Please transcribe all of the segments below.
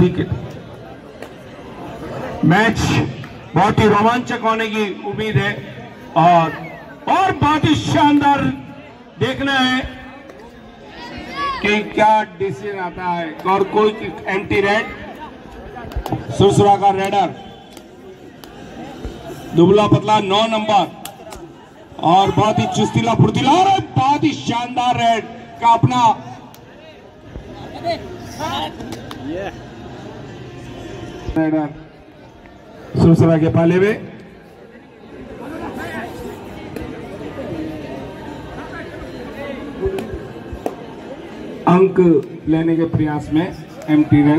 Wicket. Match बहुत ही रोमांचक होने की उम्मीद है और बहुत ही शानदार देखना है कि क्या डिसीजन आता है। और कोई एंटी रेड, सुरसुरा का रेडर दुबला पतला 9 नंबर और बहुत ही चुस्तीला फुर्तीला और बहुत ही शानदार रेड का अपना रेडर सुरसुरा के पाले में अंक लेने के प्रयास में एम्प्टी रन।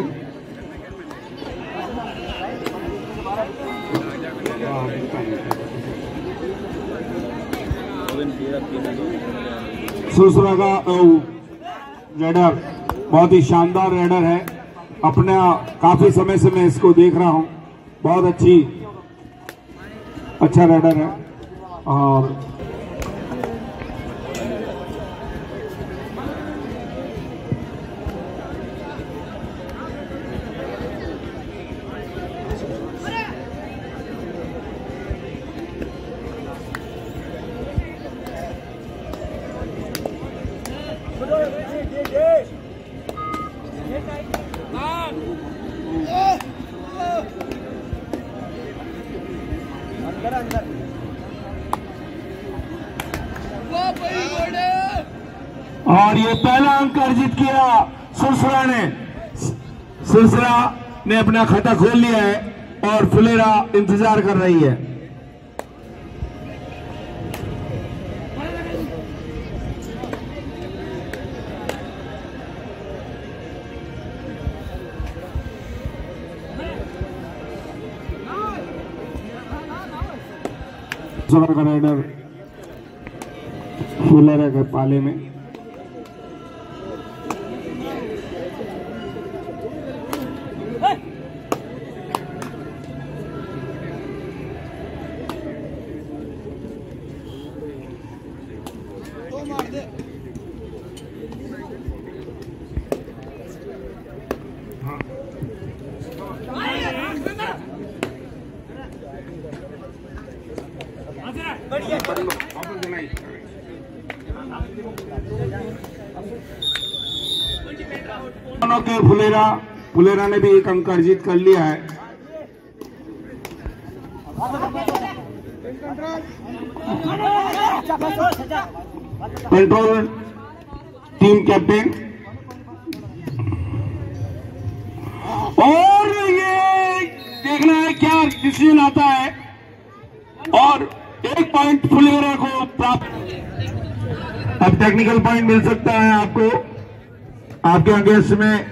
सुरसुरा का रेडर बहुत ही शानदार रेडर है। अपना काफी समय से मैं इसको देख रहा हूं, बहुत अच्छा रेडर है। और ये पहला अंक अर्जित किया सुरसुरा ने। सुरसुरा ने अपना खाता खोल लिया है और फुलेरा इंतजार कर रही है। सुरसुरा का राइडर फुलेरा के पाले में। के फुलेरा ने भी एक अंक अर्जित कर लिया है। कंट्रोल टीम कैप्टन और ये देखना है क्या डिसीजन आता है और 1 पॉइंट फुलेरा को प्राप्त। अब टेक्निकल पॉइंट मिल सकता है आपको आपके अगेंस्ट में।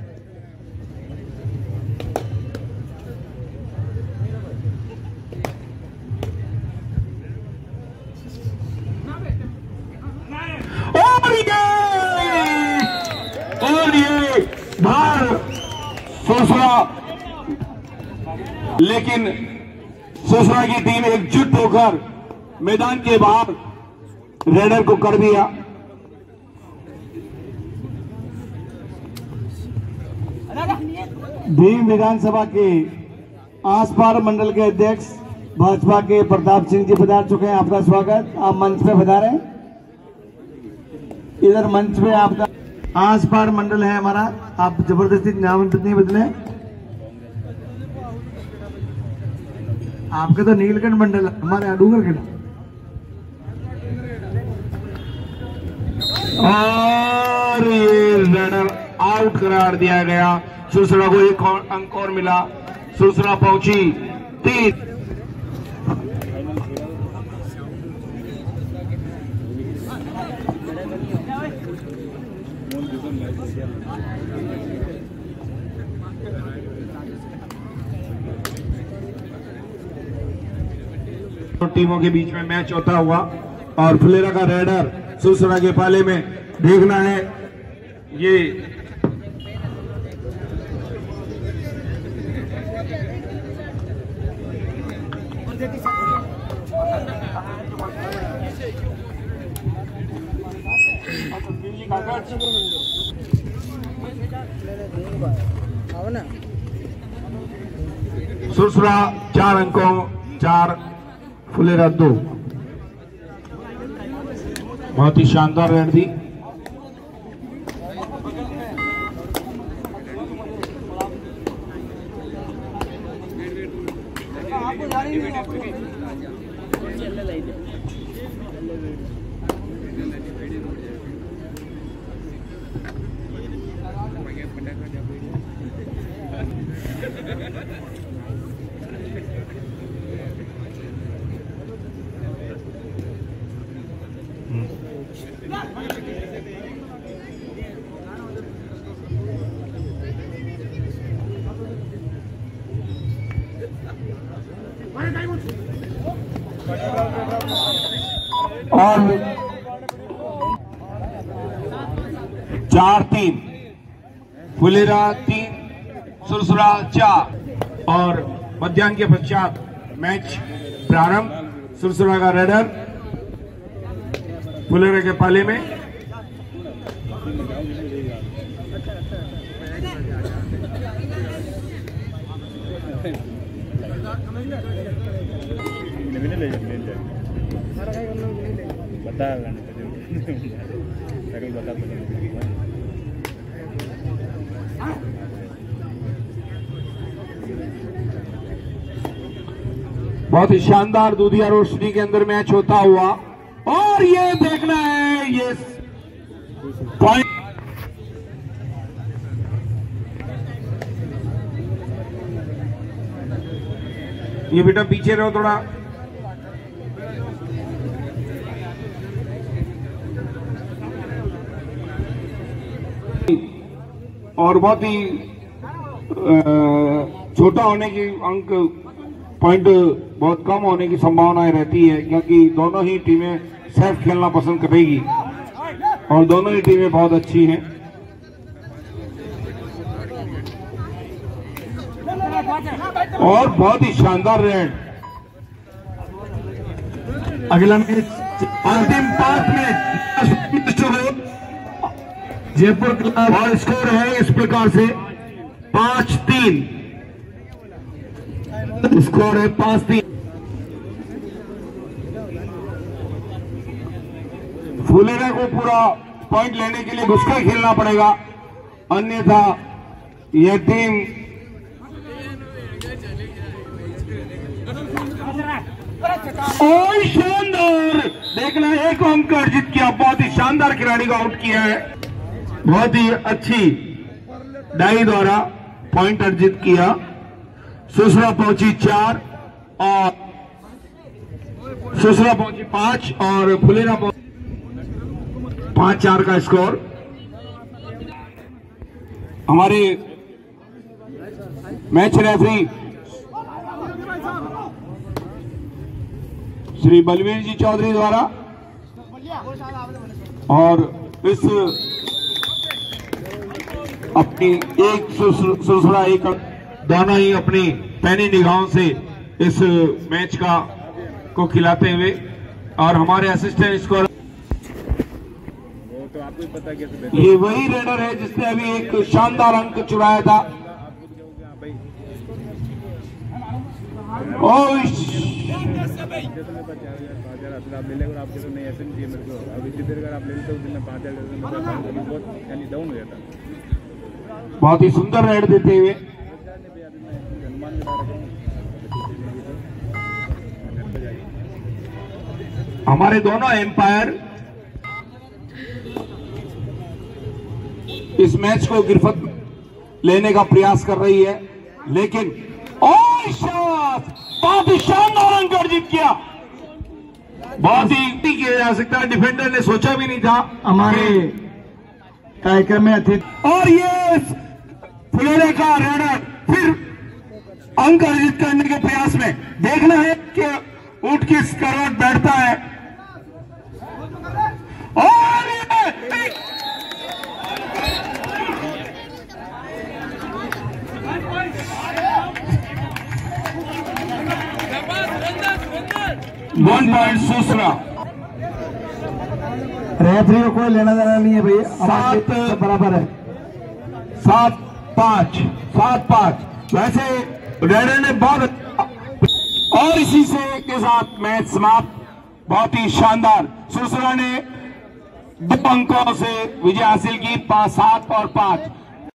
और ये बाहर सुरसुरा, लेकिन सुरसुरा की टीम एकजुट होकर मैदान के बाहर रेडर को कर दिया। भीम विधानसभा के आसपार मंडल के अध्यक्ष भाजपा के प्रताप सिंह जी पधार चुके हैं। आपका स्वागत। आप मंच पे पधारे। इधर मंच पे आपका आसपार मंडल है हमारा। आप जबरदस्ती नामांकित नहीं बदले। आपका तो नीलकंठ मंडल, हमारे डूंगरगढ़। और ये रनर आउट करार दिया गया। सुरसुरा को 1 अंक और मिला। सुरसुरा पहुंची 3। टीमों के बीच में मैच होता हुआ और फुलेरा का रेडर सुरसुरा के पाले में। देखना है ये सुरसुरा 4 अंकों 4, फुलेरा 2। बहुत ही शानदार रेड थी। और 4-3, फुलेरा 3, सुरसुरा 4। और मध्याह्न के पश्चात मैच प्रारंभ। सुरसुरा का रेडर फुलेरा के पाले में। बहुत ही शानदार दूधिया रोशनी के अंदर मैच होता हुआ, और ये देखना है ये पॉइंट। ये बेटा पीछे रहो थोड़ा। और बहुत ही छोटा होने की अंक पॉइंट बहुत कम होने की संभावनाएं रहती है, क्योंकि दोनों ही टीमें सेफ खेलना पसंद करेगी और दोनों ही टीमें बहुत अच्छी हैं। और बहुत ही शानदार रेड। अगला मैच अंतिम 5 मिनट जयपुर क्लब। और स्कोर है इस प्रकार से 5-3। स्कोर है 5-3। फुलेरा को पूरा पॉइंट लेने के लिए घुसकर खेलना पड़ेगा, अन्यथा यह टीम शानदार। देखना, एक अंक अर्जित किया। बहुत ही शानदार खिलाड़ी को आउट किया है। बहुत ही अच्छी डाई द्वारा पॉइंट अर्जित किया। सुरसुरा पहुंची 4 और सुरसुरा पहुंची 5 और फुलेरा 5-4 का स्कोर। हमारे मैच रेफरी श्री बलवीर जी चौधरी द्वारा, और इस अपनी एक सुरसुरा एक दोनों ही अपनी पैनी निगाहों से इस मैच को खिलाते हुए, और हमारे असिस्टेंट स्कोर तो आपको पता कैसे, ये वही रेडर है जिसने अभी एक शानदार अंक चुराया था। आप ले लेकर आपके तो नहीं ऐसे नहीं मेरे को। अब इसी देर अगर आप ले लेते हो दिन में 5,000 बहुत यानी डाउन हो जाता। बहुत ही सुंदर रेड देते हुए हमारे दोनों एम्पायर इस मैच को गिरफ्त लेने का प्रयास कर रही है, लेकिन बहुत ही शानदार अंक अर्जित किया। बहुत ही किया जा सकता है, डिफेंडर ने सोचा भी नहीं था। हमारे कार्यक्रम में अतिथि और ये फुलेरा का रेडर फिर अंक अर्जित करने के प्रयास में। देखना है कि ऊंट किस करवट बैठता है। और वन पॉइंट सुरसुरा। रेफरी को कोई लेना देना नहीं है भैया, 7 बराबर है। 7 5, 7-5। वैसे रेडर ने बहुत और इसी से के साथ मैच समाप्त। बहुत ही शानदार। सुरसरा ने 2 अंकों से विजय हासिल की, 7 और 5।